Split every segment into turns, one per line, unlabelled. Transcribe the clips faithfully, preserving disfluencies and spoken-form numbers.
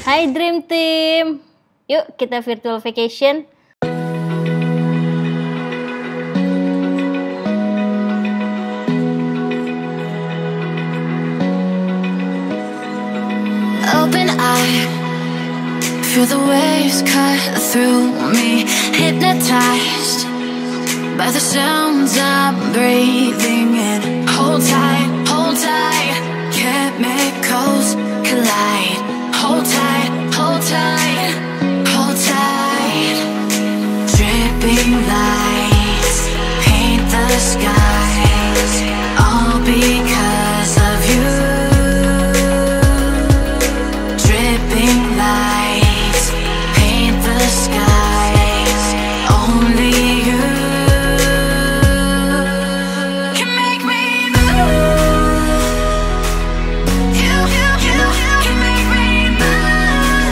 Hai Dream Team, yuk kita virtual vacation.
Open eye, feel the waves cut through me, hypnotized by the sounds I'm breathing in. Hold tight, hold tight, chemicals collide. Hold tight, hold tight, hold tight. Dripping lights paint the skies, all because of you. Dripping lights paint the skies, only you can make me move. You, you, you can make me move.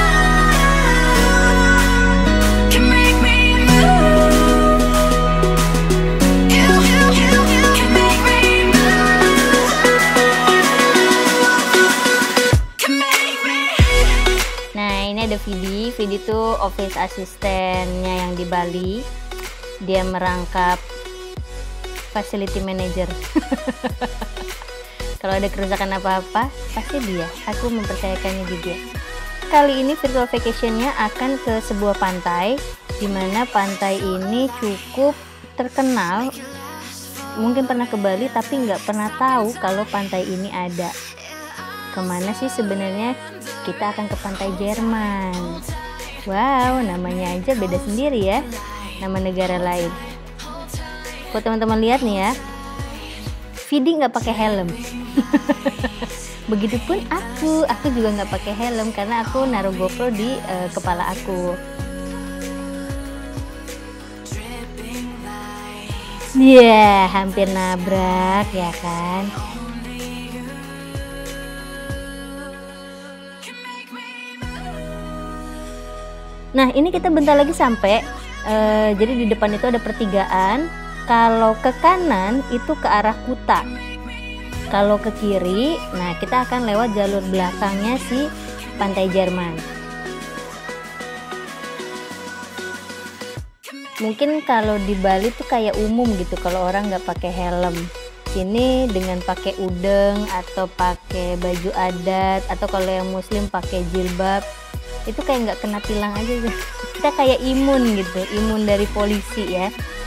Can make me move. You, you, you, you can make me move. Can make me.
Nah, ini ada Vidi. Vidi tuh office asistennya yang di Bali. Dia merangkap facility manager. Kalau ada kerusakan apa-apa, pasti dia. Aku mempercayakannya di dia. Kali ini virtual vacationnya akan ke sebuah pantai, dimana pantai ini cukup terkenal. Mungkin pernah ke Bali, tapi nggak pernah tahu kalau pantai ini ada. Kemana sih sebenarnya? Kita akan ke pantai Jerman. Wow, namanya aja beda sendiri ya, nama negara lain. Kalau teman-teman lihat nih ya, Vidi nggak pakai helm. Begitupun aku, aku juga nggak pakai helm karena aku naruh GoPro di uh, kepala aku. Ya, yeah, hampir nabrak ya kan. Nah, ini kita bentar lagi sampai. Uh, jadi di depan itu ada pertigaan. Kalau ke kanan itu ke arah Kuta. Kalau ke kiri, nah kita akan lewat jalur belakangnya si pantai Jerman. Mungkin kalau di Bali tuh kayak umum gitu kalau orang nggak pakai helm. Ini dengan pakai udeng atau pakai baju adat, atau kalau yang muslim pakai jilbab, itu kayak nggak kena tilang aja. Kita kayak imun gitu, imun dari polisi ya.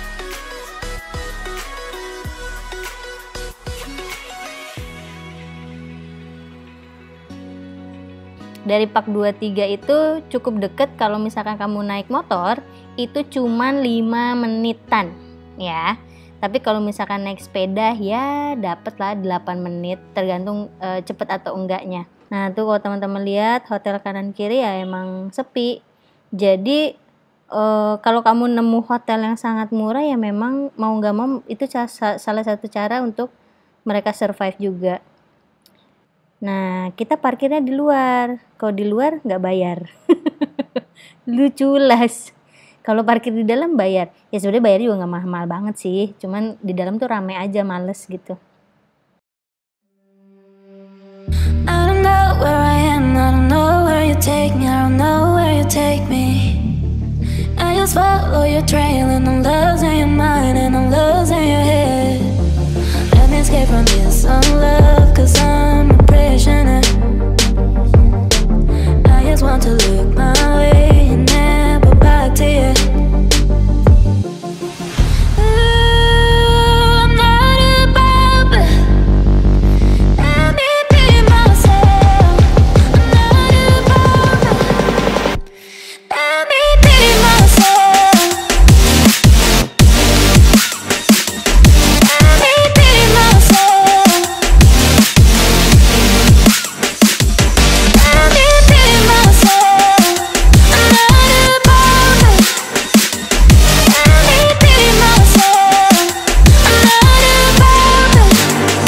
Dari Park dua puluh tiga itu cukup deket. Kalau misalkan kamu naik motor itu cuman lima menitan ya. Tapi kalau misalkan naik sepeda ya dapet lah delapan menit, tergantung e, cepet atau enggaknya. Nah tuh kalau teman-teman lihat hotel kanan kiri ya emang sepi. Jadi e, kalau kamu nemu hotel yang sangat murah ya memang mau nggak mau itu salah satu cara untuk mereka survive juga. Nah, kita parkirnya di luar. Kalau di luar nggak bayar. Luculas. Kalau parkir di dalam bayar. Ya sebenarnya bayar juga nggak mahal-mahal banget sih. Cuman di dalam tuh rame aja, males gitu.
I don't know where I am, I don't know where you take me, I don't know where you take me. I just follow your trail and I'm losing your mind and I'm losing your head. Let me escape from this unlove, cause I'm a prisoner. I just want to look my way and never back to you. Ooh, I'm not above it. Let me be myself. I'm not above it. Let me be myself. Let me be myself. Let me be myself. I'm not above it. Let me be myself. I'm not above it.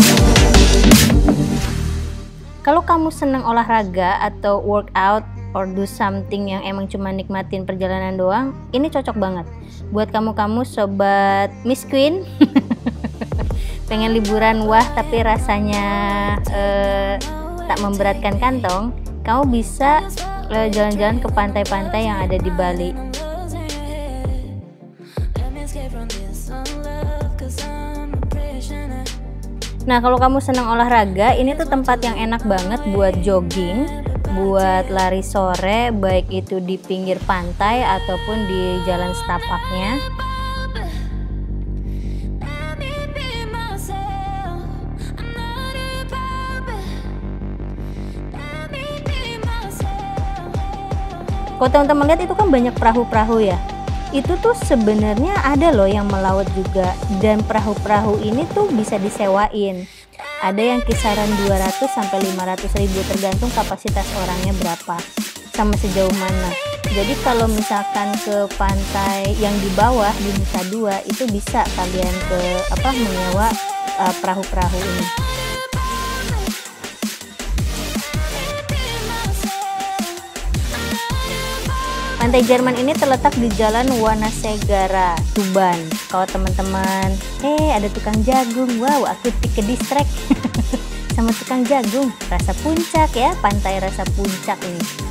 Kalau kamu senang olahraga atau workout or do something yang emang cuma nikmatin perjalanan doang, ini cocok banget buat kamu-kamu sobat Miss Queen. Pengen liburan wah tapi rasanya eh, tak memberatkan kantong. kamu bisa uh, jalan-jalan ke pantai-pantai yang ada di Bali. Nah, kalau kamu senang olahraga, ini tuh tempat yang enak banget buat jogging, buat lari sore, baik itu di pinggir pantai ataupun di jalan setapaknya. Kalau teman-teman lihat itu kan banyak perahu-perahu ya. Itu tuh sebenarnya ada loh yang melaut juga, dan perahu-perahu ini tuh bisa disewain. Ada yang kisaran dua ratus sampai lima ratus ribu tergantung kapasitas orangnya berapa sama sejauh mana. Jadi kalau misalkan ke pantai yang di bawah di Nusa Dua itu bisa kalian ke apa menyewa uh, perahu-perahu ini. Pantai Jerman ini terletak di Jalan Wanasegara, Tuban. Kalau teman-teman, eh ada tukang jagung, wow aku ke distract sama tukang jagung. Rasa Puncak ya, pantai Rasa Puncak ini.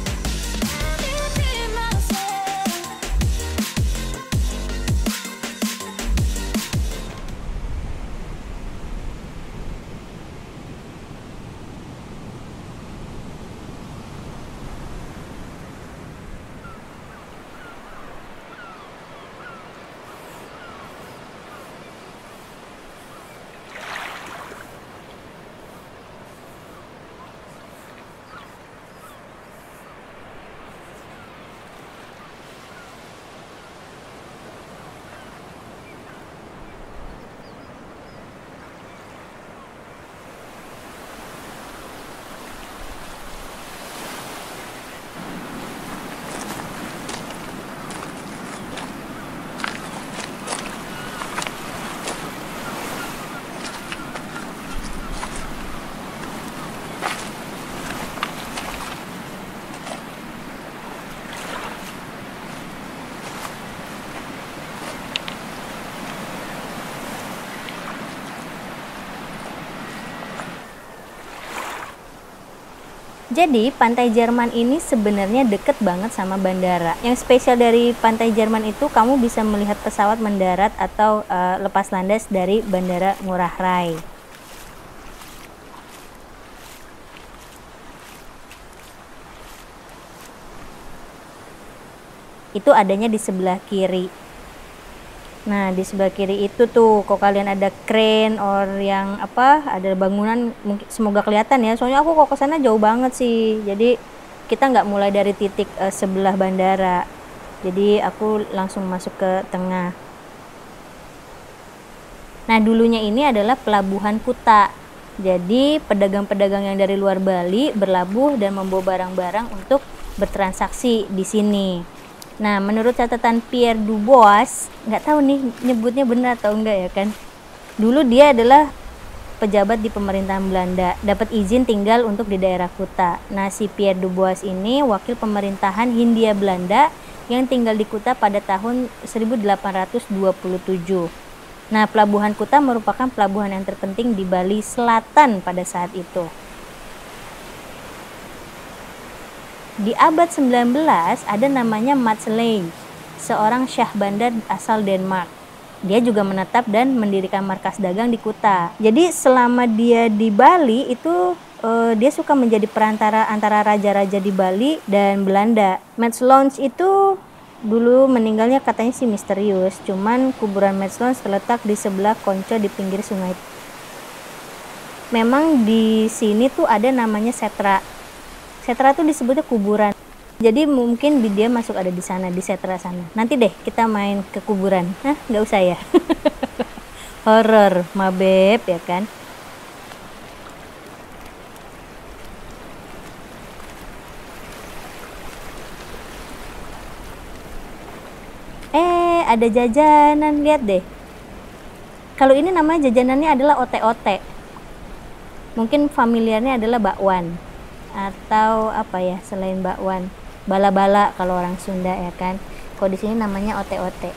Jadi pantai Jerman ini sebenarnya deket banget sama bandara. Yang spesial dari pantai Jerman itu kamu bisa melihat pesawat mendarat atau uh, lepas landas dari Bandara Ngurah Rai. Itu adanya di sebelah kiri. Nah, di sebelah kiri itu tuh, kok kalian ada crane or yang apa, ada bangunan, mungkin semoga kelihatan ya. Soalnya aku kok kesana jauh banget sih. Jadi kita nggak mulai dari titik uh, sebelah bandara. Jadi aku langsung masuk ke tengah. Nah, dulunya ini adalah pelabuhan Kuta. Jadi pedagang-pedagang yang dari luar Bali berlabuh dan membawa barang-barang untuk bertransaksi di sini. Nah, menurut catatan Pierre Du Bois, nggak tahu nih nyebutnya benar atau enggak ya kan. Dulu dia adalah pejabat di pemerintahan Belanda, dapat izin tinggal untuk di daerah Kuta. Nah, si Pierre Du Bois ini wakil pemerintahan Hindia Belanda yang tinggal di Kuta pada tahun seribu delapan ratus dua puluh tujuh. Nah, pelabuhan Kuta merupakan pelabuhan yang terpenting di Bali Selatan pada saat itu. Di abad sembilan belas ada namanya Mats Lange, seorang syah bandar asal Denmark. Dia juga menetap dan mendirikan markas dagang di Kuta. Jadi selama dia di Bali itu uh, dia suka menjadi perantara antara raja-raja di Bali dan Belanda. Mats Lange itu dulu meninggalnya katanya sih misterius. Cuman kuburan Mats Lange terletak di sebelah Konco di pinggir sungai. Memang di sini tuh ada namanya Setra. Setra tuh disebutnya kuburan. Jadi mungkin dia masuk ada di sana, di Setra sana. Nanti deh kita main ke kuburan. Hah, nggak usah ya. Horor, mabep ya kan. Eh, ada jajanan, lihat deh. Kalau ini namanya jajanannya adalah ote-ote. Mungkin familiarnya adalah bakwan. Atau apa ya selain bakwan, bala-bala kalau orang Sunda ya kan. Kalau di sini namanya ote-ote.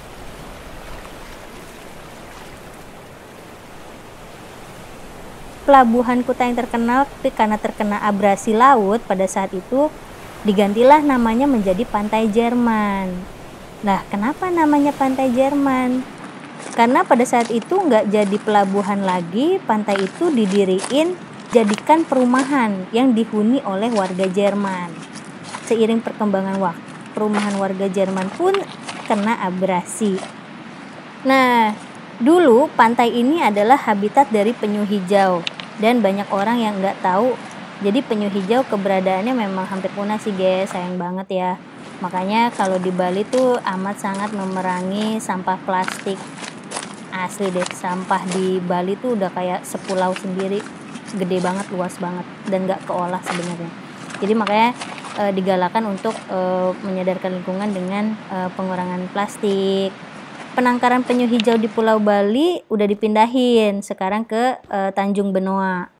pelabuhan Kuta yang terkenal, tapi karena terkena abrasi laut pada saat itu digantilah namanya menjadi Pantai Jerman. Nah, kenapa namanya Pantai Jerman? Karena pada saat itu nggak jadi pelabuhan lagi, pantai itu didiriin jadikan perumahan yang dihuni oleh warga Jerman. Seiring perkembangan waktu, perumahan warga Jerman pun kena abrasi. Nah, dulu pantai ini adalah habitat dari penyu hijau dan banyak orang yang nggak tahu. Jadi penyu hijau keberadaannya memang hampir punah sih guys, sayang banget ya. Makanya kalau di Bali tuh amat sangat memerangi sampah plastik. Asli deh, sampah di Bali tuh udah kayak sepulau sendiri, gede banget, luas banget, dan nggak keolah sebenarnya. Jadi makanya e, digalakan untuk e, menyadarkan lingkungan dengan e, pengurangan plastik. Penangkaran penyu hijau di Pulau Bali udah dipindahin sekarang ke e, Tanjung Benoa.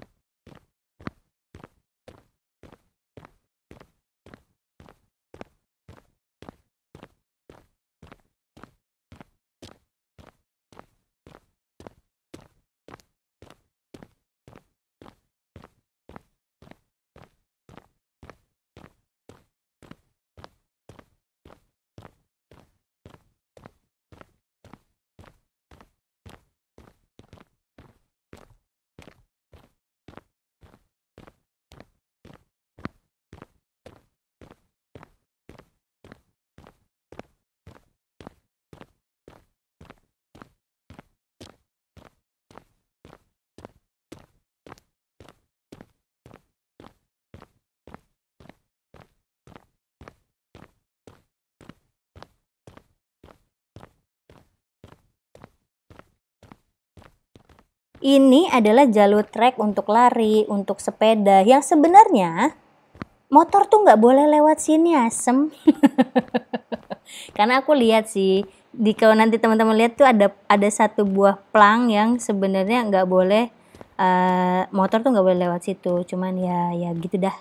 Ini adalah jalur trek untuk lari, untuk sepeda, yang sebenarnya motor tuh nggak boleh lewat sini, asem. Karena aku lihat sih, di kalau nanti teman-teman lihat tuh ada ada satu buah plang yang sebenarnya nggak boleh, uh, motor tuh nggak boleh lewat situ. Cuman ya ya gitu dah.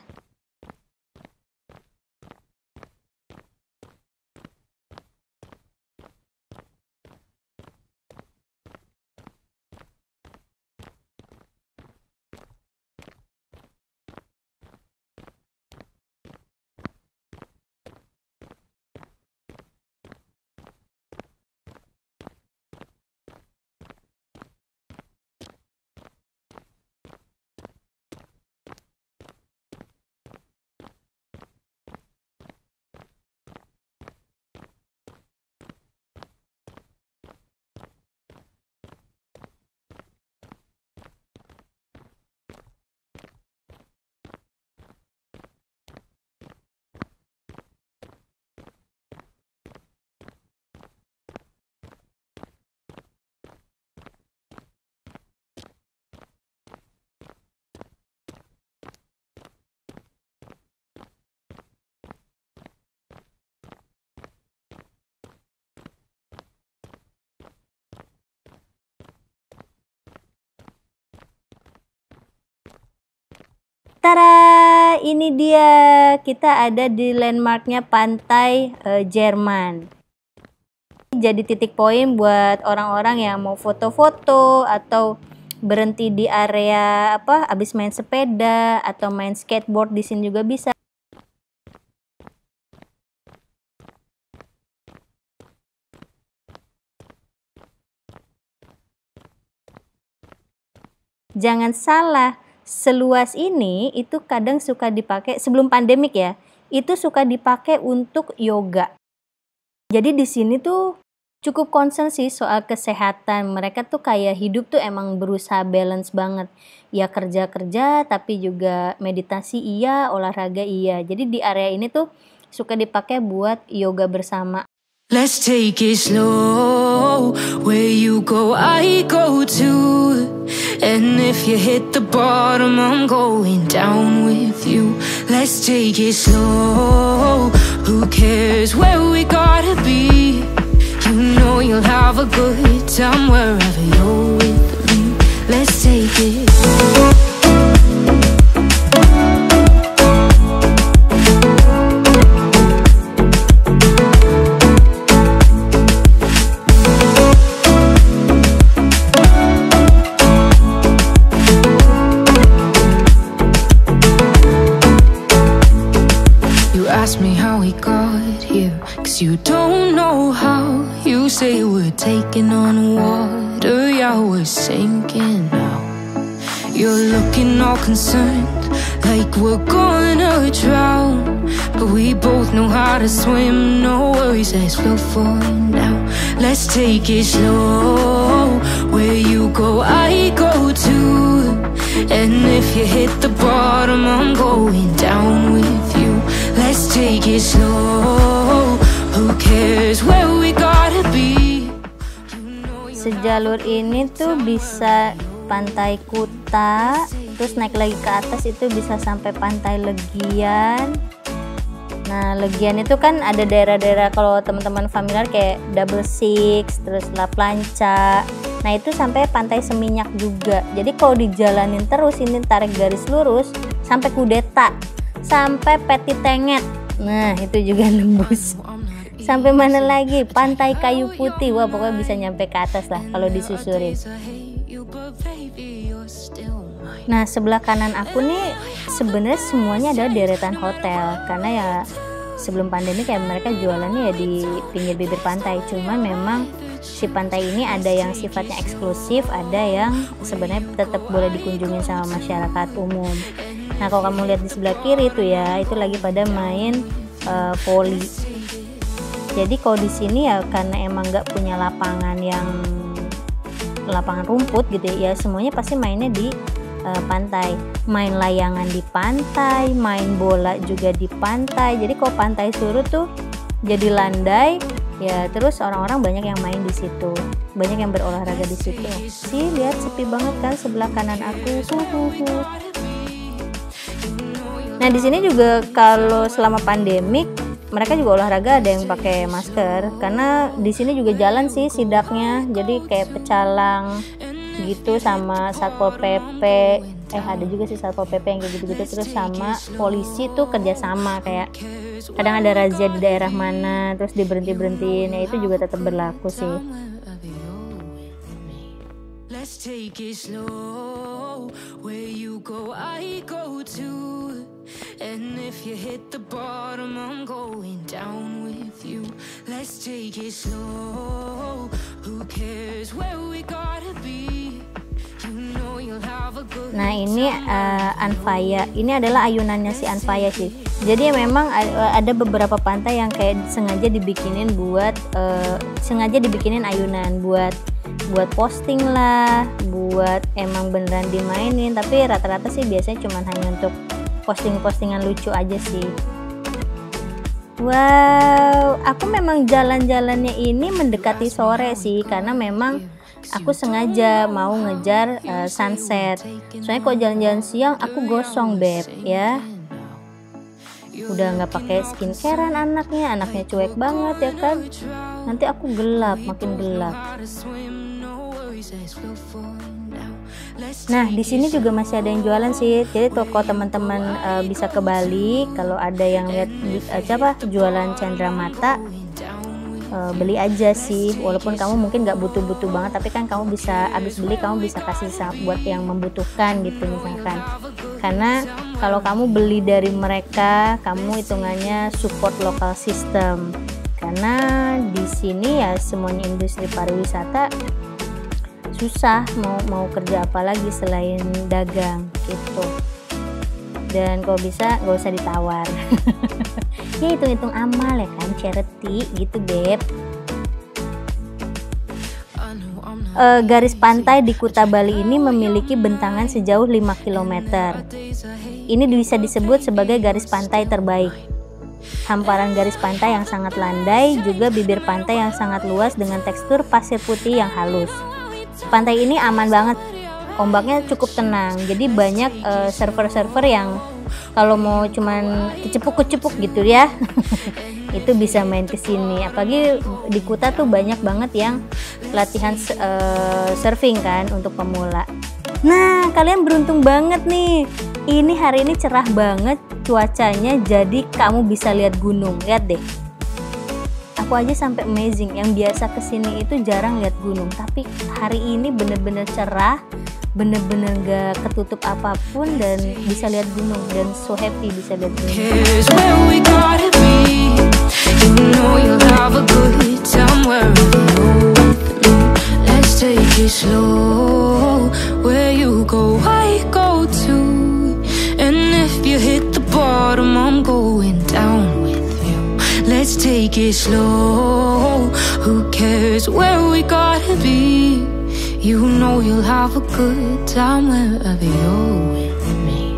Tara, ini dia, kita ada di landmarknya Pantai e, Jerman. Jadi titik poin buat orang-orang yang mau foto-foto atau berhenti di area apa, abis main sepeda atau main skateboard, di sini juga bisa. Jangan salah, seluas ini itu kadang suka dipakai sebelum pandemik ya, itu suka dipakai untuk yoga. Jadi di sini tuh cukup concern sih soal kesehatan. Mereka tuh kayak hidup tuh emang berusaha balance banget. Ya kerja-kerja tapi juga meditasi iya, olahraga iya. Jadi di area ini tuh suka dipakai buat yoga bersama.
Let's take it slow. Where you go, I go too. And if you hit the bottom, I'm going down with you. Let's take it slow. Who cares where we gotta be? You know you'll have a good time wherever you're with me. Let's take it slow. you don't know how. You say we're taking on water, yeah, we're sinking now. You're looking all concerned, like we're gonna drown, but we both know how to swim, no worries as we'll fall down. Let's take it slow, where you go I go too, and if you hit the bottom I'm going down with you. Let's take it slow, who cares where we gotta be.
Sejalur ini tuh bisa Pantai Kuta, terus naik lagi ke atas itu bisa sampai Pantai Legian. Nah, Legian itu kan ada daerah-daerah, kalau teman-teman familiar kayak Double Six, terus La Plancha. Nah, itu sampai Pantai Seminyak juga. Jadi kalau dijalanin terus ini tarik garis lurus sampai Kudeta, sampai Petitenget. Nah, itu juga nembus. Sampai mana lagi? Pantai Kayu Putih. Wah, pokoknya bisa nyampe ke atas lah kalau disusurin. Nah, sebelah kanan aku nih sebenarnya semuanya adalah deretan hotel, karena ya sebelum pandemi kayak mereka jualannya ya di pinggir bibir pantai. Cuman memang si pantai ini ada yang sifatnya eksklusif, ada yang sebenarnya tetap boleh dikunjungi sama masyarakat umum. Nah, kalau kamu lihat di sebelah kiri tuh ya, itu lagi pada main uh, voli. Jadi kalau di sini ya karena emang nggak punya lapangan yang lapangan rumput gitu ya, semuanya pasti mainnya di uh, pantai, main layangan di pantai, main bola juga di pantai. Jadi kalau pantai Surut tuh jadi landai ya, terus orang-orang banyak yang main di situ, banyak yang berolahraga di situ. Sih, lihat sepi banget kan sebelah kanan aku. Nah, di sini juga kalau selama pandemik mereka juga olahraga ada yang pakai masker, karena di sini juga jalan sih sidaknya, jadi kayak pecalang gitu sama Satpol P P, eh ada juga sih Satpol P P yang kayak gitu-gitu, terus sama polisi tuh kerjasama, kayak kadang ada razia di daerah mana terus diberhenti-berhentiin, ya itu juga tetap berlaku sih. Let's take it slow, where you go I go too, and if you hit the bottom I'm going down with you. Let's take it slow, who cares where we gotta be. You know you'll have a good. Nah, ini uh, Anfaya, ini adalah ayunannya si Anfaya sih. Jadi ya memang ada beberapa pantai yang kayak sengaja dibikinin buat uh, sengaja dibikinin ayunan buat buat posting lah, buat emang beneran dimainin, tapi rata-rata sih biasanya cuma hanya untuk posting-postingan lucu aja sih. Wow, aku memang jalan-jalannya ini mendekati sore sih, karena memang aku sengaja mau ngejar uh, sunset. Soalnya kalau jalan-jalan siang aku gosong beb ya. Udah nggak pakai skincarean anaknya, anaknya cuek banget ya kan. Nanti aku gelap, makin gelap. Nah, di sini juga masih ada yang jualan sih. Jadi toko teman-teman uh, bisa ke Bali, kalau ada yang lihat uh, apa jualan cendramata, uh, beli aja sih. Walaupun kamu mungkin nggak butuh-butuh banget, tapi kan kamu bisa habis beli kamu bisa kasih buat yang membutuhkan gitu misalkan. Karena kalau kamu beli dari mereka, kamu hitungannya support lokal system. Karena di sini ya semuanya industri pariwisata susah mau mau kerja apa lagi selain dagang gitu. Dan kalau bisa gak usah ditawar. Ya hitung-hitung amal ya kan, charity gitu beb. Uh, garis pantai di Kuta Bali ini memiliki bentangan sejauh lima kilometer. Ini bisa disebut sebagai garis pantai terbaik. Hamparan garis pantai yang sangat landai, juga bibir pantai yang sangat luas dengan tekstur pasir putih yang halus. Pantai ini aman banget, ombaknya cukup tenang, jadi banyak uh, server-server yang kalau mau cuman kecepuk-kecepuk gitu ya itu bisa main ke sini. Apalagi di Kuta tuh banyak banget yang latihan uh, surfing kan untuk pemula. Nah, kalian beruntung banget nih, ini hari ini cerah banget cuacanya, jadi kamu bisa lihat gunung. Lihat deh, aku aja sampai amazing, yang biasa kesini itu jarang lihat gunung, tapi hari ini bener-bener cerah, bener-bener gak ketutup apapun dan bisa lihat gunung, dan so happy bisa lihat gunung.
You know you'll have a good time wherever you're with me. Let's take it slow. Where you go, I go too. And if you hit the bottom, I'm going down with you. Let's take it slow. Who cares where we gotta be? You know you'll have a good time wherever you're with me.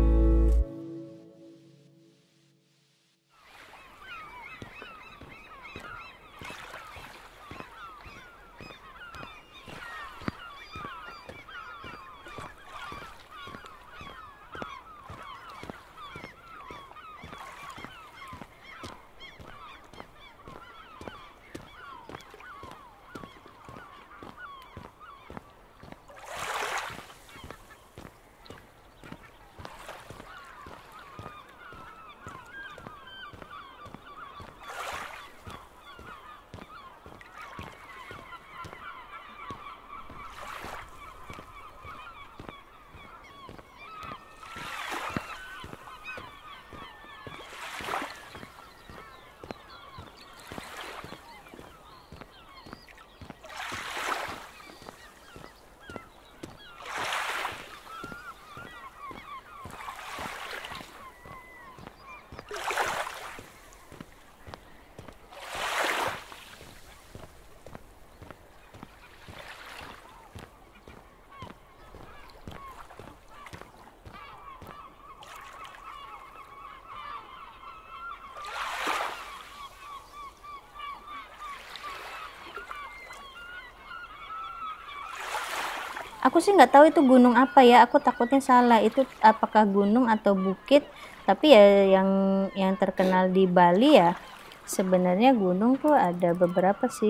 Aku sih nggak tahu itu gunung apa ya, aku takutnya salah itu apakah gunung atau bukit. Tapi ya yang yang terkenal di Bali ya sebenarnya gunung tuh ada beberapa sih.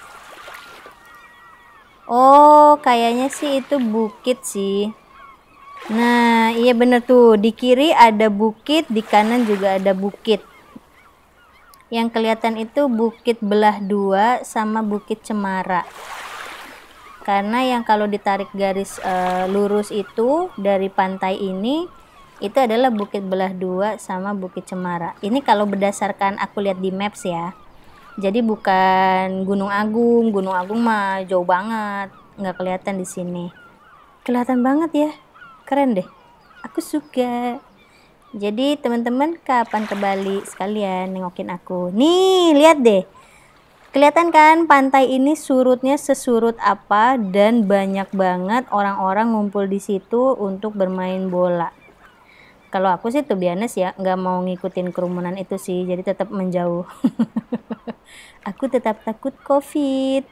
Oh kayaknya sih itu bukit sih. Nah iya bener tuh, di kiri ada bukit, di kanan juga ada bukit. Yang kelihatan itu Bukit Belah Dua sama Bukit Cemara. Karena yang kalau ditarik garis e, lurus itu dari pantai ini itu adalah Bukit Belah Dua sama Bukit Cemara. Ini kalau berdasarkan aku lihat di maps ya. Jadi bukan Gunung Agung. Gunung Agung mah jauh banget, nggak kelihatan di sini. Kelihatan banget ya, keren deh. Aku suka. Jadi teman-teman kapan ke Bali sekalian nengokin aku. Nih lihat deh. Kelihatan kan pantai ini surutnya sesurut apa dan banyak banget orang-orang ngumpul di situ untuk bermain bola. Kalau aku sih tuh biasa ya nggak mau ngikutin kerumunan itu sih, jadi tetap menjauh. Aku tetap takut COVID.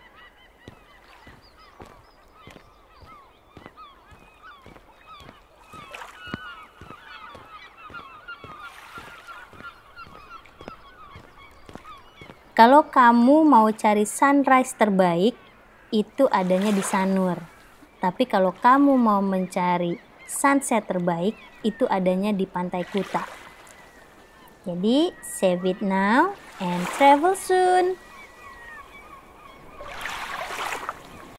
Kalau kamu mau cari sunrise terbaik, itu adanya di Sanur. Tapi kalau kamu mau mencari sunset terbaik, itu adanya di Pantai Kuta. Jadi, save it now and travel soon.